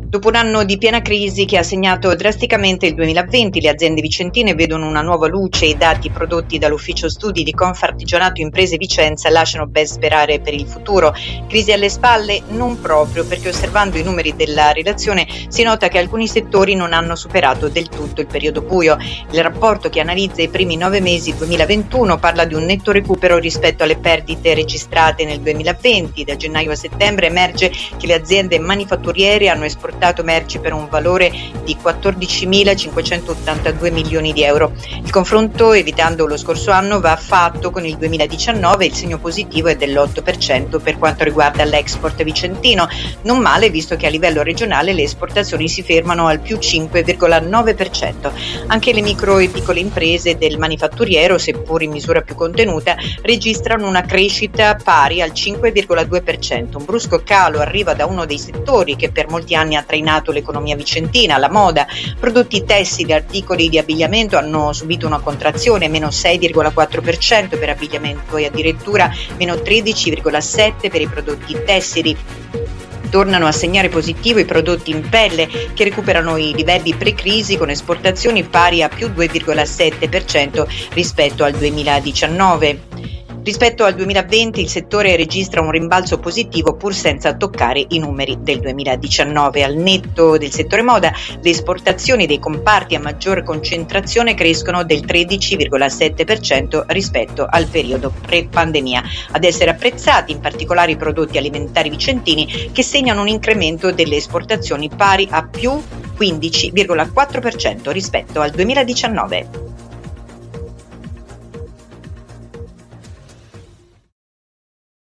Dopo un anno di piena crisi che ha segnato drasticamente il 2020, le aziende vicentine vedono una nuova luce e i dati prodotti dall'ufficio studi di Confartigianato Imprese Vicenza lasciano ben sperare per il futuro. Crisi alle spalle? Non proprio, perché osservando i numeri della relazione si nota che alcuni settori non hanno superato del tutto il periodo buio. Il rapporto che analizza i primi 9 mesi 2021 parla di un netto recupero rispetto alle perdite registrate nel 2020. Da gennaio a settembre emerge che le aziende manifatturiere hanno esportato merci per un valore di 14.582 milioni di euro. Il confronto, evitando lo scorso anno, va fatto con il 2019. Il segno positivo è dell'8% per quanto riguarda l'export vicentino. Non male, visto che a livello regionale le esportazioni si fermano al più 5,9%. Anche le micro e piccole imprese del manifatturiero, seppur in misura più contenuta, registrano una crescita pari al 5,2%. Un brusco calo arriva da uno dei settori che per molti anni ha trainato l'economia vicentina, la moda. Prodotti tessili e articoli di abbigliamento hanno subito una contrazione, meno 6,4% per abbigliamento e addirittura meno 13,7% per i prodotti tessili. Tornano a segnare positivo i prodotti in pelle, che recuperano i livelli pre-crisi con esportazioni pari a più 2,7% rispetto al 2019. Rispetto al 2020 il settore registra un rimbalzo positivo pur senza toccare i numeri del 2019. Al netto del settore moda, le esportazioni dei comparti a maggior concentrazione crescono del 13,7% rispetto al periodo pre-pandemia. Ad essere apprezzati in particolare i prodotti alimentari vicentini, che segnano un incremento delle esportazioni pari a più 15,4% rispetto al 2019.